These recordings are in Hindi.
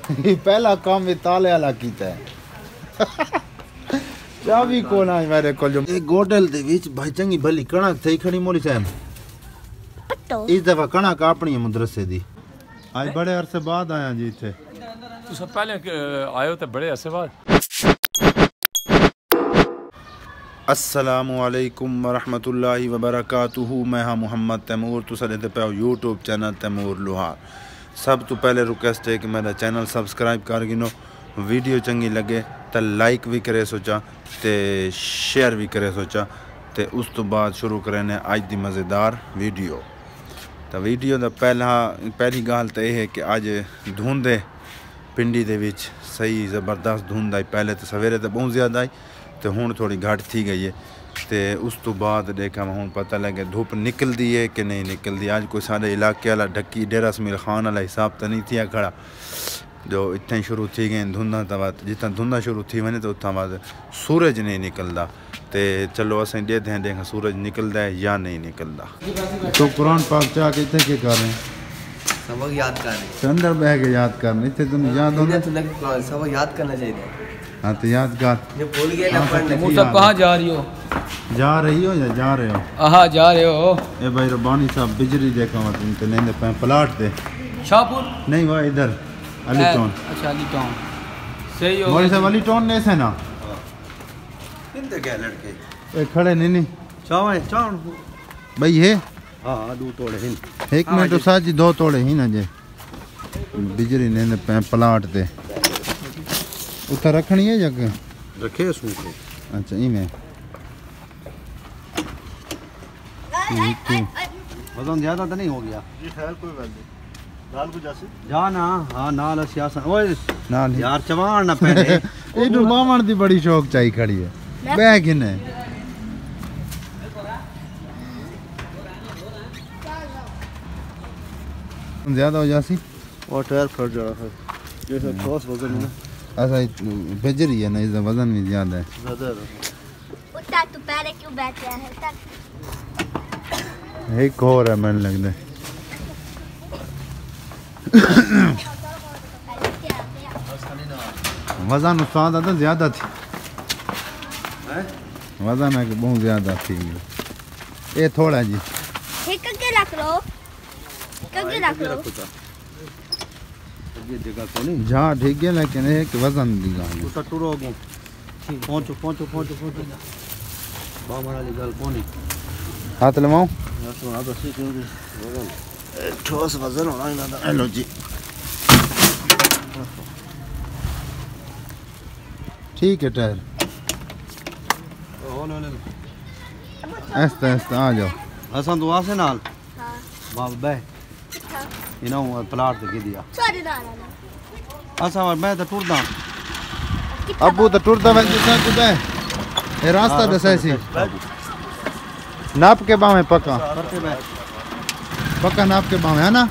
पहला काम ये ताले वाला कीता है। चाबी कौन आई मेरे को जो एक होटल दे विच भाई चंगी भली कणक थई खड़ी मोली साहब इस दफा कणक अपनी मदरसे दी आज बड़े अरसे बाद आया जी इथे तू सब पहले आयो तो बड़े अरसे बाद। अस्सलामु अलैकुम वरहमतुल्लाहि वबरकातुहू। मैं हाँ मुहम्मद तैमूर तुसा देते पे यूट्यूब चैनल तैमूर लोहार। सब तो पहले रिक्वेस्ट है कि मेरा चैनल सब्सक्राइब कर गिनो, वीडियो चंगी लगे तो लाइक भी करे सोचा ते शेयर भी करे सोचा ते उस तो बाद शुरू करें अज दी मज़ेदार वीडियो। तो वीडियो का पहली गल तो यह है कि अज धुंध है पिंडी दे विच सही ज़बरदस्त धुंध आई। पहले तो सवेरे तो बहुत ज़्यादा आई तो हुण थोड़ी घट थी गई है तो उस तो बाद देखा मैं हुण पता लगे धुप निकलती है कि नहीं निकलती। अज कोई साढ़े इलाके वाला ढक्की डेरा समीर खान वाला हिसाब तो नहीं थिया खड़ा जो इतने शुरू थी गए धुंधा तो बाद जितना धुंधा शुरू थी वने तो उतना बाद सूरज नहीं निकलता। तो चलो असें देखते हैं देखा सूरज निकलता है या नहीं निकलता। तो कुरान पाक चाह के इतने क्या कर रहे हैं? सबक याद कर रहे हैं। अंदर बह के याद करने इतने तुम याद हो सबक याद करना चाहिए। हाँ तो याद कर ये भूल गए ना पढ़ने। मूसा कहाँ जा रही हो? जा रही हो या जा रहे हो? हाँ जा रहे हो। ए भाई रबानी साहब बिजली देखा मैं तुमको नहीं पे प्लाट दे शाहपुर नहीं वह इधर अली टाउन। अच्छा अली टाउन सही हो। मोरी साहब अली टाउन ने से ना कितने गए लड़के ए खड़े नहीं चावल चावल भाई है हाँ दो तोड़े हैं। एक मिनट तो साजी दो तोड़े ही ना जे बिजली ने पे प्लाट दे उतर रखनी है जग रखे सूख को। अच्छा इमें वजन ज्यादा तो नहीं हो गया ये ख्याल कोई बात नहीं दाल को जैसे जा ना हाँ नाल सियासन ओए नाल यार चवान ना पहले ए नु मामण दी बड़ी शौक चाही खड़ी है बैग किने ज्यादा हो जासी और टायर फट जा है जैसे ठोस वजन है ना ऐसा बेजरी है ना इसका वजन भी ज्यादा है। ज्यादा उठा तू पहले क्यों बैठ गया है तक एक और है मैंने लगता है वजन उस्ताद था ज्यादा थी वजन है कि बहुत ज्यादा थी ये थोड़ा जी ठीक करके रख लो ये जगह को नहीं जहाँ ठीक है लेकिन एक वजन दी गाल तो टूरो गो पहुंचो बामण वाली गल कोनी हाथ लवाऊं यार तो आप ऐसे क्यों वजन ठोस वजन होना ही ना। हेलो जी ठीक है टायर ओ ले ऐसा ऐसा आ जाओ हसन दुआ से नाल हां बाप बे इना प्लाट दे दिया सॉरी ना असा मैं तो टूरदा अबू तो टुरदा वैसे जितना कुदा है ये रास्ता दसा सी नाप के बामे पक्का करते बे पक्का नाप के बामे है ना।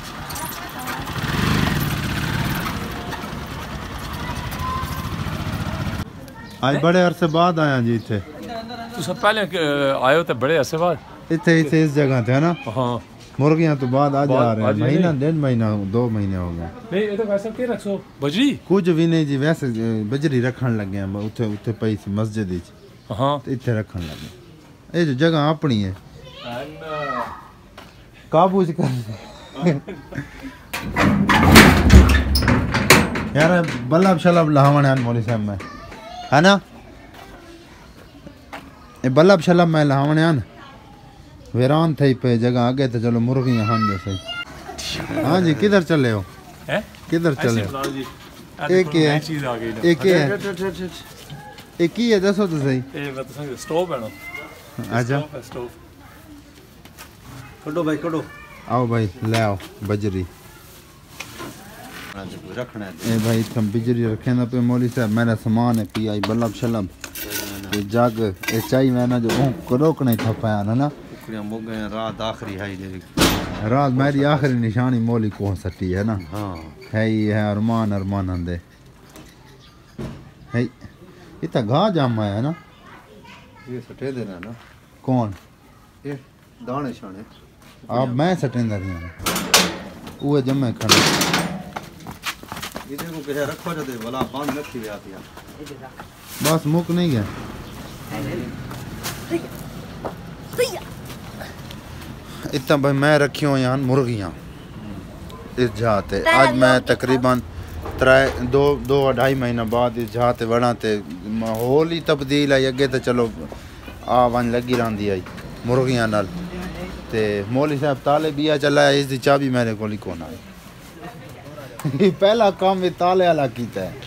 आज बड़े अरसे बाद आया जी इथे तू सब पहले आयो तो बड़े अरसे बाद। इथे इस जगह थे ना हाँ मुर्गियां तो बाद आ जा रहे हैं आज महीना 1.5 महीना 2 महीने हो गए। नहीं ये तो वैसा क्या रखो बजरी। कुछ भी नहीं जी वैसे बजरी रखन लगे हैं उथे उथे पई सी मस्जिद विच हाँ ते इथे रखन लगे ये जो जगह अपनी है काबू च कर यार बल्लभ शलब लहावण है मौली साहब में है ना ये बल्लभ शलब में लहावण है वीरान थई पे जगह आगे तो चलो मुर्गियां हम जैसे। हाँ जी किधर चले हो किधर चले हो एक ही है एक ही है एक ही है दसो तो सही स्टोव है ना। अच्छा स्टोव कटो भाई कटो आओ भाई ले आओ बजरी रखना है ए भाई तुम बिजली रखे ना पे मौली साहब मेरा सामान है पी आई बल्लभ शलब ये जग ये चाहिए मैंने जो करोक नहीं था पाया ना कुड़ियां मुक गए रात आखिरी है ये रात मेरी आखिरी निशानी मौली को सटी है ना। हाँ है ही है अरमान आंदे है इतना घा जामा है ना ये सटे देना ना कौन ये दाने शाने आप मैं सटेंदा रही वो जमे खड़ा ये देखो कहे रखो जदे वाला बांध रखी हुई आती है बस मुक नहीं गया इतना भाई मैं रखी हूँ यहाँ मुर्गियाँ इस जहाते आज मैं तकरीबन 2-2.5 महीना बाद इस जहाते वड़ा ते माहौल ही तब्दील आई अगे तो चलो आ वन लगी रही आई मुर्गियाँ नाल ते मौली साहब ताले बिया चला है इसकी चाबी मेरे को कौन आई पहला काम ये ताले वाला कीता है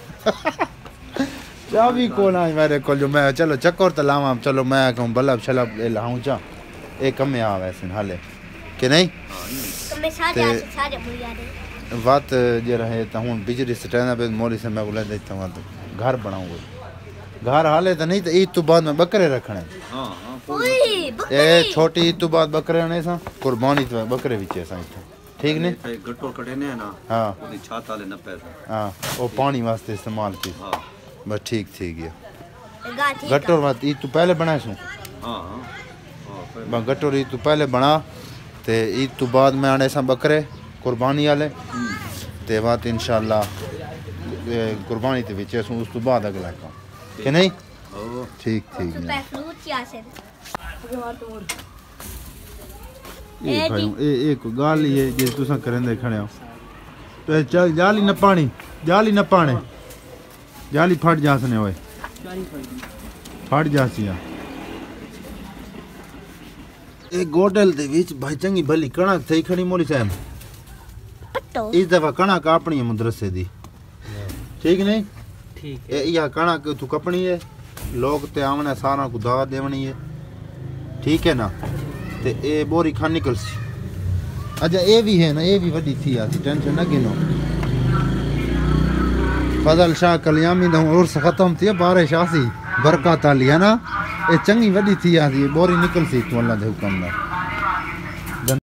चाबी कौन आई मेरे को जो मैं चलो चक्कर तो लावा चलो मैं कहूँ बल्ब शलब लाऊं चा एक कम आ वैसे हाले कि नहीं बात जे रहे तो हूँ बिजली स्टैंड पे मौली से मैं बोला देता हूँ तो घर बनाऊंगा घर हाले तो नहीं तो ईद तो बाद में बकरे रखने ए छोटी ईद तो बाद बकरे ने सा कुर्बानी तो बकरे विचे सा ठीक ने गट्टो कटे ने ना हां ओदी छात वाले न पैसा हां वो पानी वास्ते इस्तेमाल की हां बस ठीक गया गट्टो मत ईद तो पहले बनाए सू हां हां गट्टो ईद तो पहले बना ते ईद तो बाद में आने सा बकरे कुर्बानी वाले ते बात इंशाल्लाह कुर्बानी ते विचे सू उस तो बाद अगला काम कि नहीं ठीक ये भाई एक गाल ही है जे तुसा करंदे खणे हो तो चल जाली न पानी जाली फट जासने ओए फट जासिया एक गोटल दे विच भाई चंगी भली कणक थई खणी मोली साहब इस दफा कणक अपनी है मदरसे दी ठीक नहीं ठीक है या कणक तू कपनी है लोग ते आमने सारा को दावा देवनी है ठीक है ना ते ए बोरी खान निकल सी अच्छा ये भी है ना ये भी वडी थी आसी टेंशन ना गिनो फजल शाह कल्यामी दा उर्स खत्म थी बारिश आसी बरकत आली है ना ये चंगी वडी थी आसी बोरी निकल सी तू अल्लाह दे हुक्म ना